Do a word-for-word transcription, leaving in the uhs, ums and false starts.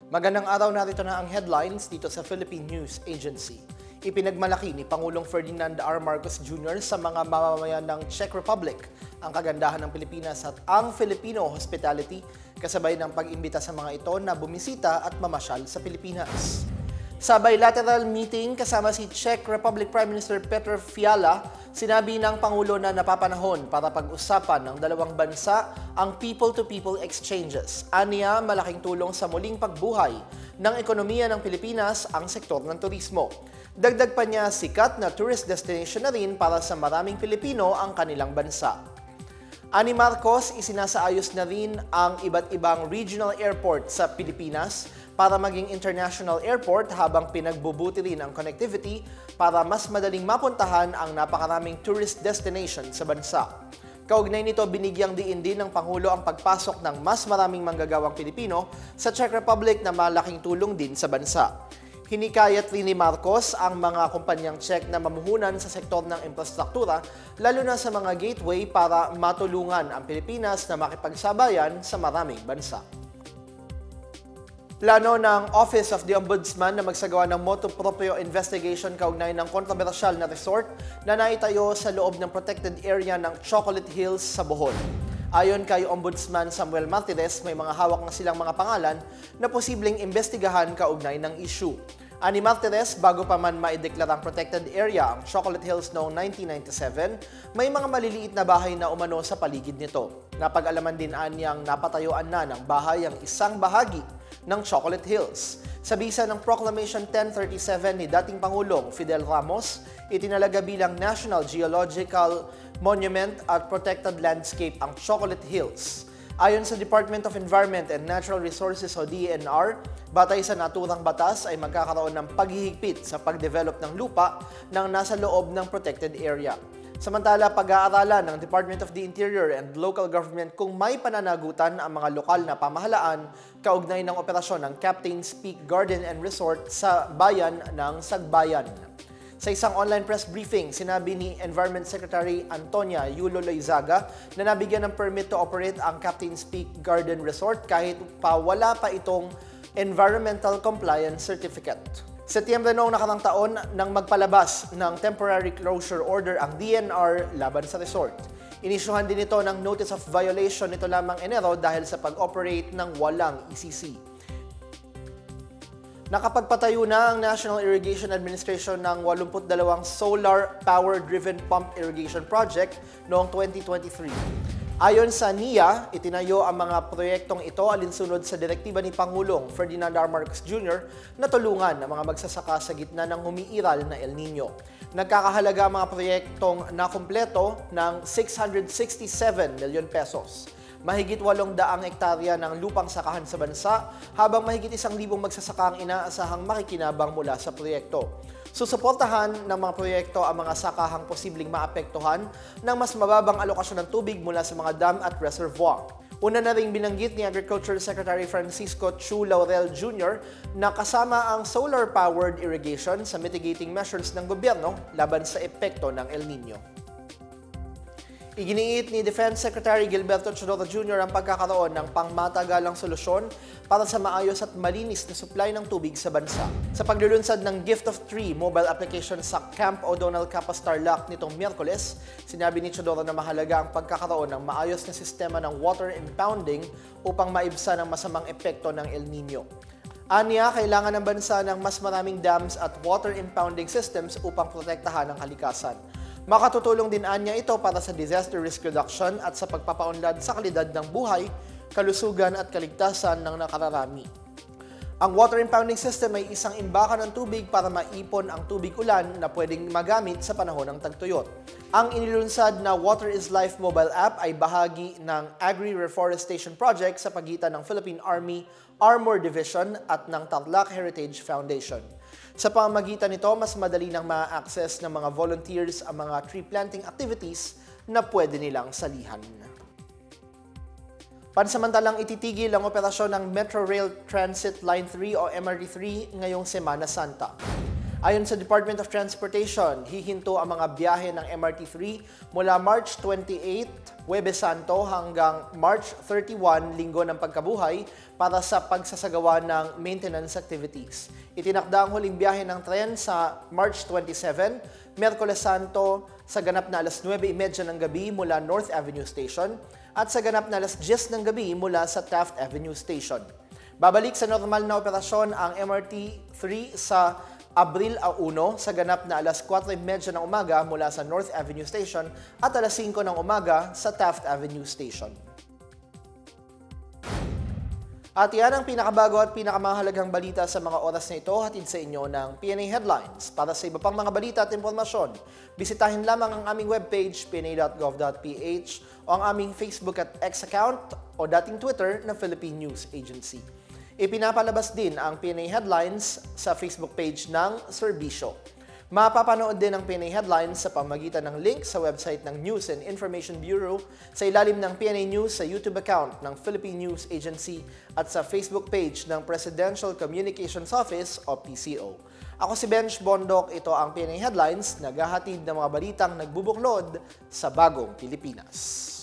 Magandang araw, narito na ang headlines dito sa Philippine News Agency. Ipinagmalaki ni Pangulong Ferdinand R. Marcos Junior sa mga mamamayan ng Czech Republic ang kagandahan ng Pilipinas at ang Filipino hospitality kasabay ng pag-imbita sa mga ito na bumisita at mamasyal sa Pilipinas. Sa bilateral meeting kasama si Czech Republic Prime Minister Petr Fiala, sinabi ng Pangulo na napapanahon para pag-usapan ng dalawang bansa ang people-to-people exchanges. Aniya, malaking tulong sa muling pagbuhay ng ekonomiya ng Pilipinas ang sektor ng turismo. Dagdag pa niya, sikat na tourist destination na rin para sa maraming Pilipino ang kanilang bansa. Ani Marcos, isinasaayos na rin ang iba't ibang regional airport sa Pilipinas para maging international airport habang pinagbubuti rin ang connectivity para mas madaling mapuntahan ang napakaraming tourist destination sa bansa. Kaugnay nito, binigyang diin din ng Pangulo ang pagpasok ng mas maraming manggagawang Pilipino sa Czech Republic na malaking tulong din sa bansa. Hinikayat rin ni Marcos ang mga kumpanyang Czech na mamuhunan sa sektor ng infrastruktura, lalo na sa mga gateway para matulungan ang Pilipinas na makipagsabayan sa maraming bansa. Plano ng Office of the Ombudsman na magsagawa ng motu proprio investigation kaugnay ng kontrobersyal na resort na naitayo sa loob ng protected area ng Chocolate Hills sa Bohol. Ayon kay Ombudsman Samuel Martirez, may mga hawak na silang mga pangalan na posibleng imbestigahan kaugnay ng issue. Ani Martirez, bago pa man maideklarang protected area ang Chocolate Hills noong nineteen ninety-seven, may mga maliliit na bahay na umano sa paligid nito. Napag-alaman din anyang napatayuan na ng bahay ang isang bahagi ng Chocolate Hills. Sa bisa ng Proclamation ten thirty-seven ni dating Pangulong Fidel Ramos, itinalaga bilang National Geological Monument at Protected Landscape ang Chocolate Hills. Ayon sa Department of Environment and Natural Resources o D E N R, batay sa naturang batas ay magkakaroon ng paghihigpit sa pagdevelop ng lupa ng nasa loob ng protected area. Samantala, pag-aaralan ng Department of the Interior and Local Government kung may pananagutan ang mga lokal na pamahalaan kaugnay ng operasyon ng Captain's Peak Garden and Resort sa bayan ng Sagbayan. Sa isang online press briefing, sinabi ni Environment Secretary Antonia Yulo Loizaga na nabigyan ng permit to operate ang Captain's Peak Garden Resort kahit pa wala pa itong Environmental Compliance Certificate. Setyembre noong nakarang taon nang magpalabas ng temporary closure order ang D N R laban sa resort. Inisyuhan din ito ng notice of violation nito lamang Enero dahil sa pag-operate ng walang E C C. Nakapagpatayo na ang National Irrigation Administration ng eighty-two solar power-driven pump irrigation project noong twenty twenty-three. Ayon sa N I A, itinayo ang mga proyektong ito alinsunod sa direktiba ni Pangulong Ferdinand R. Marcos Junior na tulungan ang mga magsasaka sa gitna ng humiiral na El Nino. Nagkakahalaga ang mga proyektong nakumpleto ng six hundred sixty-seven milyon pesos. Mahigit walong daang ektarya ng lupang sakahan sa bansa, habang mahigit isang libong magsasaka ang inaasahang makikinabang mula sa proyekto. Susuportahan ng mga proyekto ang mga sakahang posibleng maapektuhan ng mas mababang alokasyon ng tubig mula sa mga dam at reservoir. Una na ring binanggit ni Agriculture Secretary Francisco Chu Laurel Junior na kasama ang solar-powered irrigation sa mitigating measures ng gobyerno laban sa epekto ng El Nino. Iginiit ni Defense Secretary Gilberto Chodoro Junior ang pagkakaroon ng pangmatagalang solusyon para sa maayos at malinis na supply ng tubig sa bansa. Sa paglulunsad ng Gift of Three mobile application sa Camp O'Donnell Capas Tarlac nitong Miyerkules, sinabi ni Chodoro na mahalaga ang pagkakaroon ng maayos na sistema ng water impounding upang maibsan ang masamang epekto ng El Nino. Aniya, kailangan ng bansa ng mas maraming dams at water impounding systems upang protektahan ang kalikasan. Makatutulong din anya ito para sa disaster risk reduction at sa pagpapaunlad sa kalidad ng buhay, kalusugan at kaligtasan ng nakararami. Ang water impounding system ay isang imbakan ng tubig para maipon ang tubig ulan na pwedeng magamit sa panahon ng tagtuyot. Ang inilunsad na Water is Life mobile app ay bahagi ng Agri-Reforestation Project sa pagitan ng Philippine Army Armor Division at ng Tarlac Heritage Foundation. Sa pamamagitan nito, mas madali nang ma-access ng mga volunteers ang mga tree planting activities na pwede nilang salihan. Pansamantalang ititigil ang operasyon ng Metro Rail Transit Line three o M R T three ngayong Semana Santa. Ayon sa Department of Transportation, hihinto ang mga biyahe ng M R T three mula March twenty-eighth, Huwebes Santo hanggang March thirty-first, Linggo ng Pagkabuhay, para sa pagsasagawa ng maintenance activities. Itinakda ang huling biyahe ng tren sa March twenty-seventh, Miyerkules Santo, sa ganap na alas nuwebe trenta ng gabi mula North Avenue Station at sa ganap na alas diyes ng gabi mula sa Taft Avenue Station. Babalik sa normal na operasyon ang M R T three sa Abril one sa ganap na alas kwatro trenta ng umaga mula sa North Avenue Station at alas singko ng umaga sa Taft Avenue Station. At yan ang pinakabago at pinakamahalagang balita sa mga oras na ito, hatid sa inyo ng P N A Headlines. Para sa iba pang mga balita at impormasyon, bisitahin lamang ang aming webpage p n a dot gov dot p h o ang aming Facebook at X account o dating Twitter na Philippine News Agency. Ipinapalabas din ang P N A Headlines sa Facebook page ng serbisyo. Mapapanood din ang P N A Headlines sa pamamagitan ng link sa website ng News and Information Bureau, sa ilalim ng P N A News sa YouTube account ng Philippine News Agency at sa Facebook page ng Presidential Communications Office o P C O. Ako si Benj Bondok, ito ang P N A Headlines, naghahatid ng mga balitang nagbubuklod sa bagong Pilipinas.